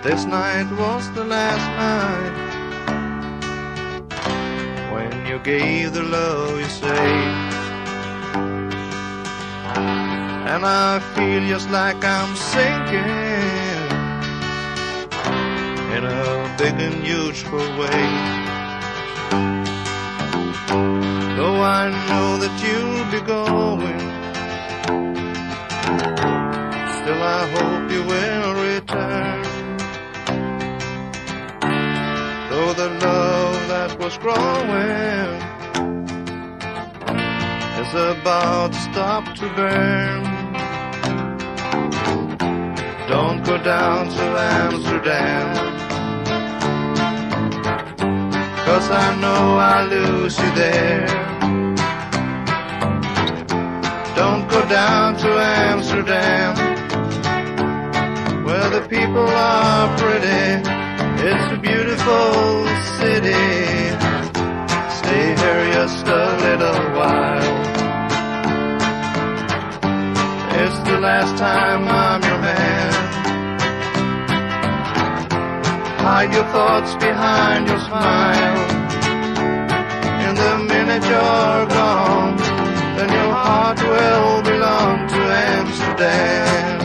This night was the last night when you gave the love you saved. And I feel just like I'm sinking in a big and huge way. Though I know that you'll be going, still I hope you will return. Though the love that was growing is about to stop to burn. Don't go down to Amsterdam, 'cause I know I'll lose you there. Don't go down to Amsterdam, where the people are pretty. It's a beautiful city. Stay here just a little while. It's the last time I'm your man. Hide your thoughts behind your smile. In the minute you're gone, then your heart will belong to Amsterdam.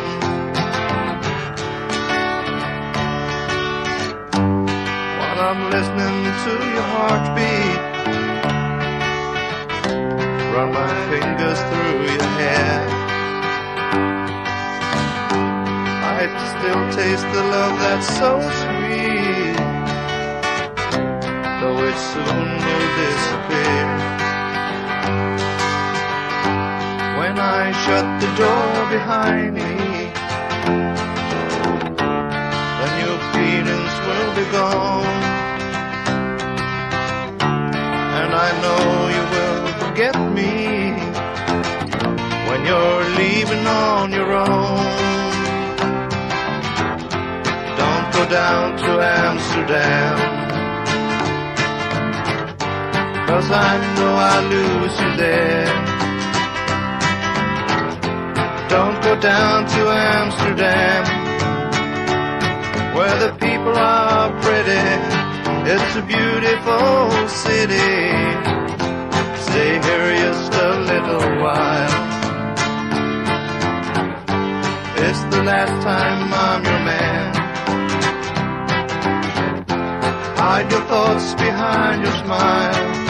While I'm listening to your heartbeat, run my fingers through your hair. I still taste the love that's so sweet, though it soon will disappear. When I shut the door behind me, then your feelings will be gone. And I know you will forget me when you're leaving on your own. Don't go down to Amsterdam, 'cause I know I'll lose you there. Don't go down to Amsterdam, where the people are pretty. It's a beautiful city. Stay here just a little while. It's the last time I'm your man. Hide your thoughts behind your smile.